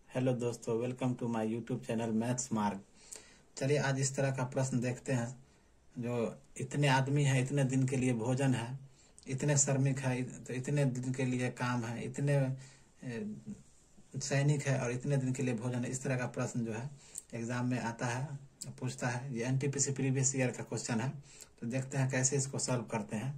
Hello दोस्तों, welcome to my YouTube channel maths Marg. चलिए आज इस तरह का प्रश्न देखते हैं। जो इतने आदमी हैं, इतने दिन के लिए भोजन है, इतने श्रमिक है तो इतने दिन के लिए काम है, इतने सैनिक है और इतने दिन के लिए भोजन है। इस तरह का प्रश्न जो है एग्जाम में आता है, पूछता है। ये एनटीपीसी प्रीवियस ईयर का क्वेश्चन है। तो देखते हैं कैसे इसको सॉल्व करते हैं।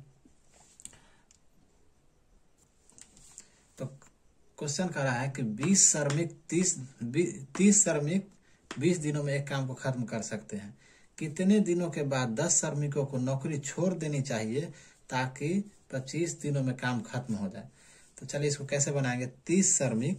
तो क्वेश्चन कर रहा है कि 20 श्रमिक 30 श्रमिक 20 दिनों में एक काम को खत्म कर सकते हैं। कितने दिनों के बाद 10 श्रमिकों को नौकरी छोड़ देनी चाहिए ताकि 25 दिनों में काम खत्म हो जाए। तो चलिए इसको कैसे बनाएंगे। 30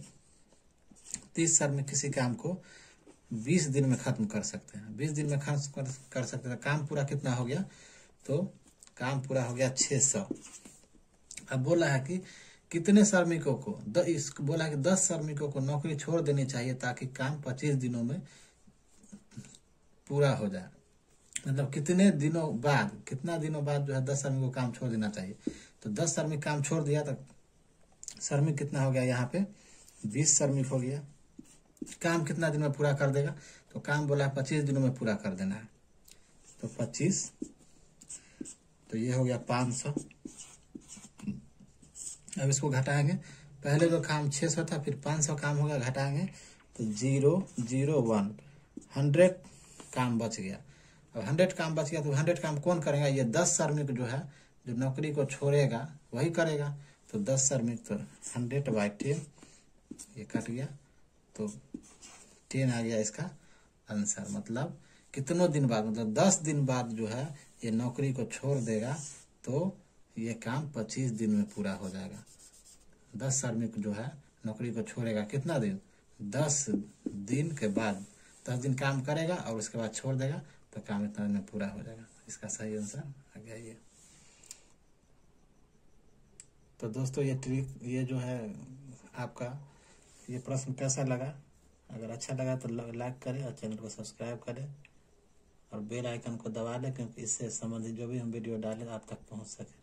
श्रमिक किसी काम को 20 दिन में खत्म कर सकते हैं। 20 दिन में खत्म कर सकते हैं। काम पूरा कितना हो गया? तो काम पूरा हो गया 600। अब बोला है कि कितने श्रमिकों को बोला कि 10 श्रमिकों को नौकरी छोड़ देनी चाहिए ताकि काम 25 दिनों में पूरा हो जाए। मतलब कितना दिनों बाद जो है 10 श्रमिकों को काम छोड़ देना चाहिए। तो 10 श्रमिक काम छोड़ दिया तो श्रमिक कितना हो गया? यहाँ पे 20 श्रमिक हो गया। काम कितना दिन में पूरा कर देगा? तो काम बोला 25 दिनों में पूरा कर देना है। तो 25, तो ये हो गया 500। अब इसको घटाएंगे। पहले जो काम 600 था, फिर 500 काम होगा, घटाएंगे तो 0 0 1 100 काम बच गया। अब 100 काम बच गया तो 100 काम कौन करेगा? ये 10 श्रमिक जो है, जो नौकरी को छोड़ेगा वही करेगा। तो 10 श्रमिक, तो 100/10, ये कट गया तो 10 आ गया इसका आंसर। मतलब कितनों दिन बाद, मतलब 10 दिन बाद जो है ये नौकरी को छोड़ देगा तो ये काम 25 दिन में पूरा हो जाएगा। 10 श्रमिक जो है नौकरी को छोड़ेगा कितना दिन? 10 दिन के बाद 10 दिन काम करेगा और उसके बाद छोड़ देगा तो काम इतना दिन में पूरा हो जाएगा। इसका सही आंसर आ गया ये। तो दोस्तों ये जो है आपका ये प्रश्न कैसा लगा? अगर अच्छा लगा तो लाइक करें और चैनल को सब्सक्राइब करें और बेल आइकन को दबा लें, क्योंकि इससे संबंधित जो भी हम वीडियो डालें आप तक पहुंच सके।